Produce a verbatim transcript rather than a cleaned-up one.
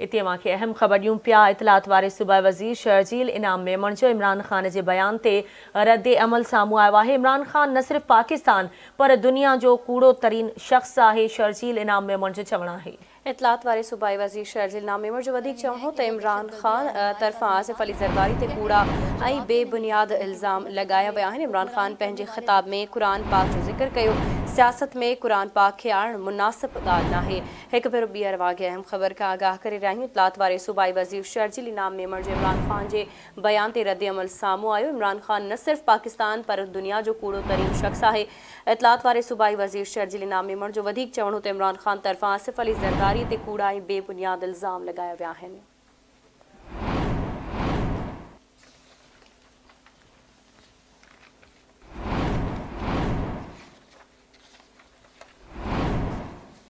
इते मांखे अहम ख़बर ॾियूं पिया। इतलात वारे सूबाई वज़ीर शर्जील इनाम मेमण जो इमरान ख़ान जे बयान ते रद्द अमल साम्हूं आयो आहे। इमरान ख़ान न सिर्फ़ पाकिस्तान पर दुनिया जो कूड़ो तरीन शख़्स आहे, शर्जील इनाम मेमण जो चवणु आहे। इतलात वारे सूबाई वज़ीर शर्जील इनाम मेमण जो वधीक चवणु हो त इमरान ख़ान तरफ़ां आसिफ अली ज़रदारी ते कूड़ा ऐं बेबुनियाद इल्ज़ाम लगाया विया आहिनि। इमरान ख़ान पंहिंजे ख़िताब में क़ुरान पाक जो ज़िक्र कयो। सियासत में क़ुरान पाक खे आणणु मुनासिब ॻाल्हि नाहे। हिकु भेरो ॿीहर वाॻे अहम ख़बर खां आगाह करे रहिया आहियूं। इतलात वारे सूबाई वज़ीर शर्जील इनाम मेमण जो इमरान ख़ान जे बयान ते रद्द अमल साम्हूं आयो। इमरान ख़ान न सिर्फ़ पाकिस्तान पर दुनिया जो कूड़ो तरीन शख़्स आहे। इतलात वारे सूबाई वज़ीर शर्जील इनाम मेमण जो वधीक चवणु हो त इमरान ख़ान तरफ़ां आसिफ अली ज़रदारी ते कूड़ा ऐं बेबुनियाद इल्ज़ाम लगाया विया आहिनि।